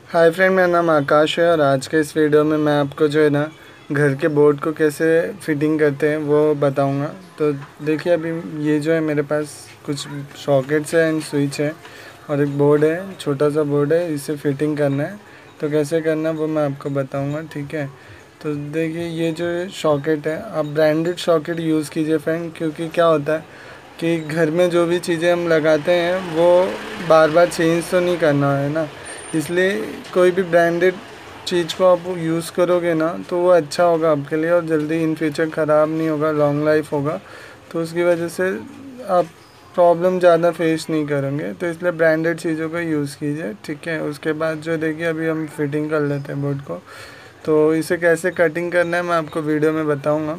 Hi friend, मेरा नाम आकाश है और आज के इस वीडियो में मैं आपको जो है ना घर के बोर्ड को कैसे फिटिंग करते हैं वो बताऊंगा। तो देखिए, अभी ये जो है मेरे पास कुछ सॉकेट्स है एंड स्विच है और एक बोर्ड है, छोटा सा बोर्ड है, इसे फिटिंग करना है। तो कैसे करना है वो मैं आपको बताऊंगा, ठीक है। तो देखिए, ये जो सॉकेट है, आप ब्रांडेड सॉकेट यूज़ कीजिए फ्रेंड, क्योंकि क्या होता है कि घर में जो भी चीज़ें हम लगाते हैं वो बार बार चेंज तो नहीं करना है ना, इसलिए कोई भी ब्रांडेड चीज़ को आप यूज़ करोगे ना तो वो अच्छा होगा आपके लिए और जल्दी इन फ्यूचर ख़राब नहीं होगा, लॉन्ग लाइफ होगा। तो उसकी वजह से आप प्रॉब्लम ज़्यादा फेस नहीं करेंगे, तो इसलिए ब्रांडेड चीज़ों का यूज़ कीजिए, ठीक है। उसके बाद जो देखिए, अभी हम फिटिंग कर लेते हैं बोर्ड को। तो इसे कैसे कटिंग करना है मैं आपको वीडियो में बताऊँगा।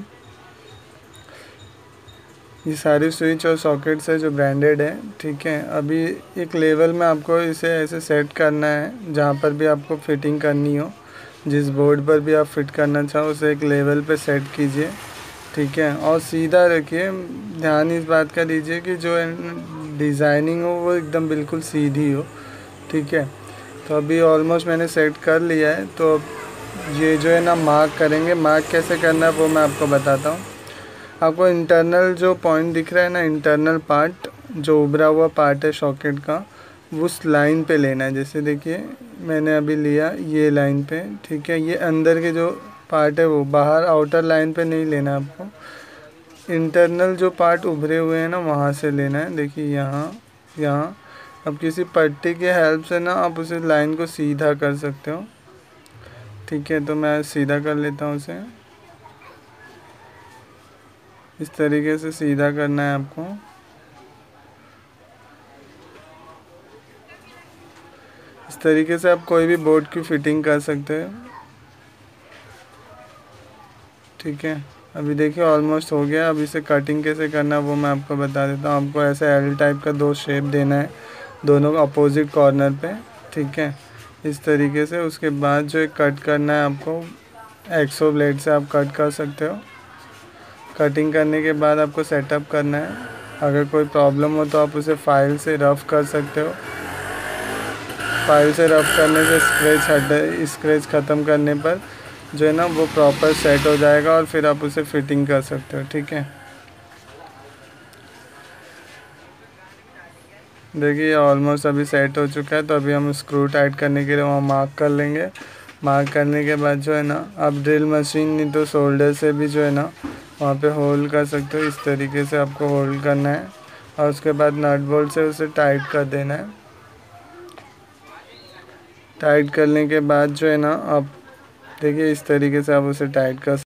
ये सारी स्विच और सॉकेट्स है जो ब्रांडेड है, ठीक है। अभी एक लेवल में आपको इसे ऐसे सेट करना है, जहाँ पर भी आपको फिटिंग करनी हो, जिस बोर्ड पर भी आप फिट करना चाहो उसे एक लेवल पे सेट कीजिए, ठीक है। और सीधा रखिए, ध्यान इस बात का दीजिए कि जो डिज़ाइनिंग हो वो एकदम बिल्कुल सीधी हो, ठीक है। तो अभी ऑलमोस्ट मैंने सेट कर लिया है। तो ये जो है ना मार्क करेंगे, मार्क कैसे करना है वो मैं आपको बताता हूँ। आपको इंटरनल जो पॉइंट दिख रहा है ना, इंटरनल पार्ट जो उभरा हुआ पार्ट है सॉकेट का, उस लाइन पे लेना है। जैसे देखिए, मैंने अभी लिया ये लाइन पे, ठीक है। ये अंदर के जो पार्ट है वो बाहर आउटर लाइन पे नहीं लेना है आपको, इंटरनल जो पार्ट उभरे हुए हैं ना वहाँ से लेना है। देखिए यहाँ यहाँ अब किसी पट्टी के हेल्प से ना आप उसे लाइन को सीधा कर सकते हो, ठीक है। तो मैं सीधा कर लेता हूँ उसे, इस तरीके से सीधा करना है आपको। इस तरीके से आप कोई भी बोर्ड की फिटिंग कर सकते हैं, ठीक है। अभी देखिए ऑलमोस्ट हो गया। अब इसे कटिंग कैसे करना है वो मैं आपको बता देता हूँ। आपको ऐसे एल टाइप का दो शेप देना है दोनों अपोजिट कॉर्नर पे, ठीक है, इस तरीके से। उसके बाद जो कट करना है आपको, एक्सो ब्लेड से आप कट कर सकते हो। कटिंग करने के बाद आपको सेटअप करना है। अगर कोई प्रॉब्लम हो तो आप उसे फाइल से रफ़ कर सकते हो। फाइल से रफ़ करने से स्क्रैच ख़त्म करने पर जो है ना वो प्रॉपर सेट हो जाएगा और फिर आप उसे फिटिंग कर सकते हो, ठीक है। देखिए ऑलमोस्ट अभी सेट हो चुका है। तो अभी हम स्क्रू टाइट करने के लिए वहाँ मार्क कर लेंगे। मार्क करने के बाद जो है ना, आप ड्रिल मशीन नहीं तो शोल्डर से भी जो है ना वहाँ पे होल्ड कर सकते हो। इस तरीके से आपको होल्ड करना है और उसके बाद नट बोल्ट से उसे टाइट कर देना है। टाइट करने के बाद जो है ना, आप देखिए इस तरीके से आप उसे टाइट कर।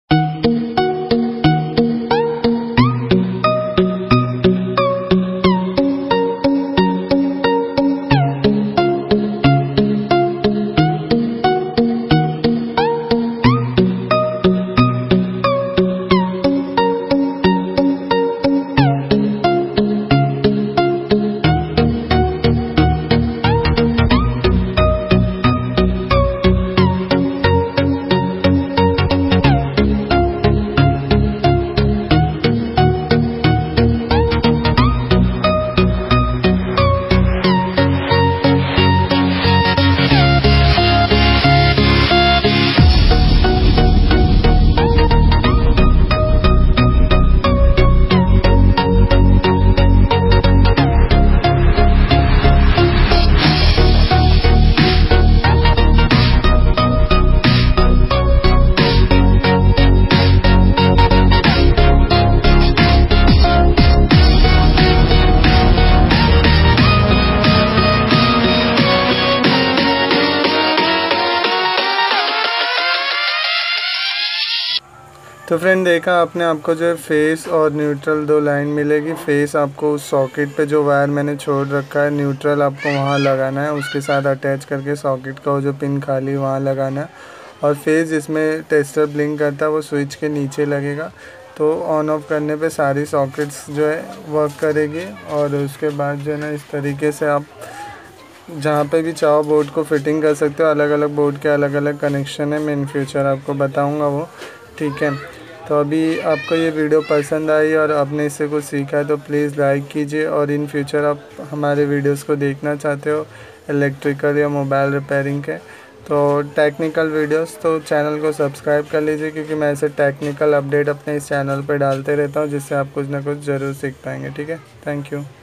तो फ्रेंड देखा आपने, आपको जो है फेस और न्यूट्रल दो लाइन मिलेगी। फेस आपको उस सॉकेट पे जो वायर मैंने छोड़ रखा है, न्यूट्रल आपको वहाँ लगाना है, उसके साथ अटैच करके सॉकेट का वो जो पिन खाली वहाँ लगाना है। और फेस जिसमें टेस्टर ब्लिंक करता है वो स्विच के नीचे लगेगा। तो ऑन ऑफ करने पे सारी सॉकेट्स जो है वर्क करेगी। और उसके बाद जो है ना, इस तरीके से आप जहाँ पे भी चाहो बोर्ड को फिटिंग कर सकते हो। अलग अलग बोर्ड के अलग अलग कनेक्शन है, मैं इन फ्यूचर आपको बताऊँगा वो, ठीक है। तो अभी आपको ये वीडियो पसंद आई और आपने इससे कुछ सीखा है तो प्लीज़ लाइक कीजिए। और इन फ्यूचर आप हमारे वीडियोस को देखना चाहते हो इलेक्ट्रिकल या मोबाइल रिपेयरिंग के, तो टेक्निकल वीडियोस तो चैनल को सब्सक्राइब कर लीजिए, क्योंकि मैं ऐसे टेक्निकल अपडेट अपने इस चैनल पे डालते रहता हूँ, जिससे आप कुछ ना कुछ ज़रूर सीख पाएंगे। ठीक है, थैंक यू।